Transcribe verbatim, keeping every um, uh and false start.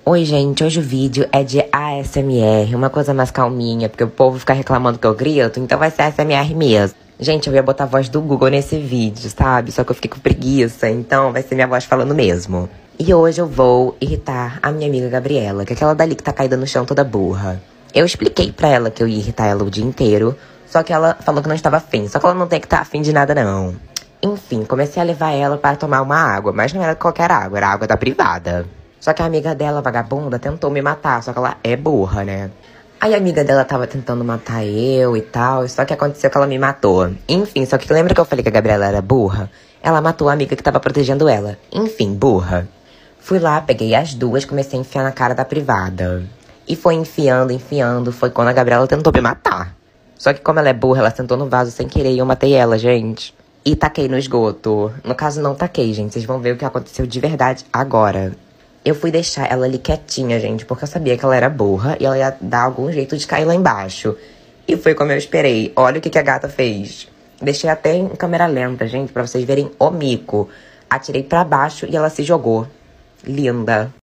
Oi, gente, hoje o vídeo é de A S M R, uma coisa mais calminha, porque o povo fica reclamando que eu grito, então vai ser A S M R mesmo. Gente, eu ia botar a voz do Google nesse vídeo, sabe? Só que eu fiquei com preguiça, então vai ser minha voz falando mesmo. E hoje eu vou irritar a minha amiga Gabriela, que é aquela dali que tá caída no chão toda burra. Eu expliquei pra ela que eu ia irritar ela o dia inteiro, só que ela falou que não estava afim, só que ela não tem que estar afim de nada, não. Enfim, comecei a levar ela para tomar uma água, mas não era qualquer água, era água da privada. Só que a amiga dela, vagabunda, tentou me matar, só que ela é burra, né? Aí a amiga dela tava tentando matar eu e tal, só que aconteceu que ela me matou. Enfim, só que lembra que eu falei que a Gabriela era burra? Ela matou a amiga que tava protegendo ela. Enfim, burra. Fui lá, peguei as duas, comecei a enfiar na cara da privada. E foi enfiando, enfiando, foi quando a Gabriela tentou me matar. Só que como ela é burra, ela sentou no vaso sem querer e eu matei ela, gente. E taquei no esgoto. No caso, não taquei, gente. Vocês vão ver o que aconteceu de verdade agora. Eu fui deixar ela ali quietinha, gente, porque eu sabia que ela era burra e ela ia dar algum jeito de cair lá embaixo. E foi como eu esperei. Olha o que, que a gata fez. Deixei até em câmera lenta, gente, pra vocês verem o mico. Atirei pra baixo e ela se jogou. Linda.